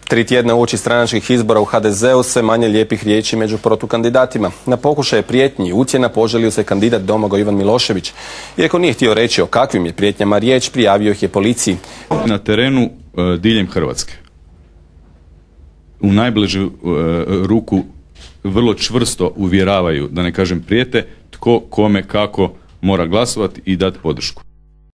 3 tjedna uoči stranačkih izbora u HDZ-u sve manje lijepih riječi među protukandidatima. Na pokušaje prijetnji i ucjena poželio se kandidat Domagoj Ivan Milošević. Iako nije htio reći o kakvim je prijetnjama riječ, prijavio ih je policiji. Na terenu diljem Hrvatske u najbližu ruku vrlo čvrsto uvjeravaju, da ne kažem prijete, tko, kome, kako mora glasovati i dati podršku.